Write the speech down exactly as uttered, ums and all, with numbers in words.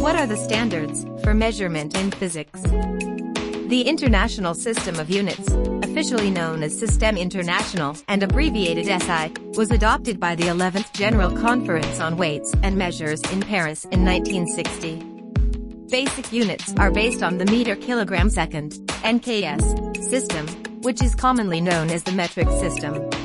What are the standards for measurement in physics? The International System of Units, officially known as Système International and abbreviated S I, was adopted by the eleventh General Conference on Weights and Measures in Paris in nineteen sixty. Basic units are based on the meter kilogram second, N K S, system, which is commonly known as the metric system.